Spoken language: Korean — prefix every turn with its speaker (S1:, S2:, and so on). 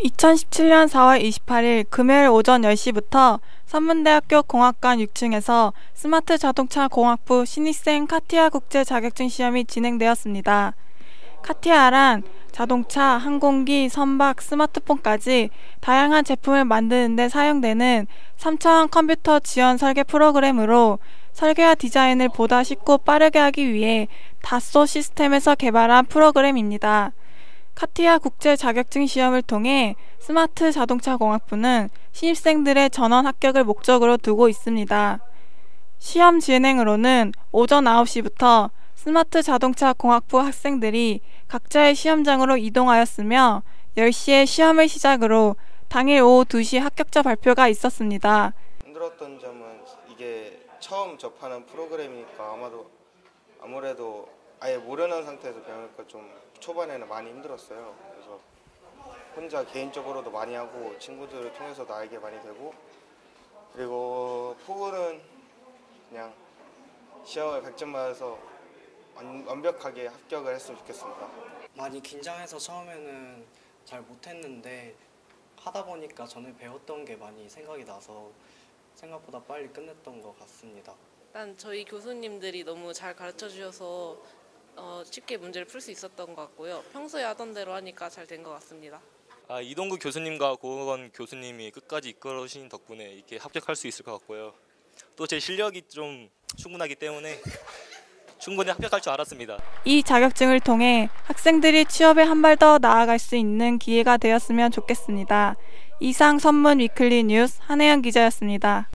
S1: 2017년 4월 28일 금요일 오전 10시부터 선문대학교 공학관 6층에서 스마트 자동차 공학부 신입생 카티아 국제 자격증 시험이 진행되었습니다. 카티아란 자동차, 항공기, 선박, 스마트폰까지 다양한 제품을 만드는 데 사용되는 3차원 컴퓨터 지원 설계 프로그램으로 설계와 디자인을 보다 쉽고 빠르게 하기 위해 다소 시스템에서 개발한 프로그램입니다. 카티아 국제 자격증 시험을 통해 스마트 자동차 공학부는 신입생들의 전원 합격을 목적으로 두고 있습니다. 시험 진행으로는 오전 9시부터 스마트 자동차 공학부 학생들이 각자의 시험장으로 이동하였으며 10시에 시험을 시작으로 당일 오후 2시 합격자 발표가 있었습니다.
S2: 힘들었던 점은 이게 처음 접하는 프로그램이니까 아무래도 아예 모르는 상태에서 배우니까 좀 초반에는 많이 힘들었어요. 그래서 혼자 개인적으로도 많이 하고 친구들을 통해서도 알게 많이 되고, 그리고 포부는 그냥 시험을 100점 맞아서 완벽하게 합격을 했으면 좋겠습니다.
S3: 많이 긴장해서 처음에는 잘 못했는데 하다 보니까 전에 배웠던 게 많이 생각이 나서 생각보다 빨리 끝냈던 것 같습니다.
S4: 일단 저희 교수님들이 너무 잘 가르쳐 주셔서 쉽게 문제를 풀 수 있었던 것 같고요. 평소에 하던 대로 하니까 잘 된 것 같습니다.
S5: 이동구 교수님과 고은 교수님이 끝까지 이끌어 주신 덕분에 이렇게 합격할 수 있을 것 같고요. 또 제 실력이 좀 충분하기 때문에 충분히 합격할 줄 알았습니다.
S1: 이 자격증을 통해 학생들이 취업에 한 발 더 나아갈 수 있는 기회가 되었으면 좋겠습니다. 이상 선문 위클리 뉴스 한혜연 기자였습니다.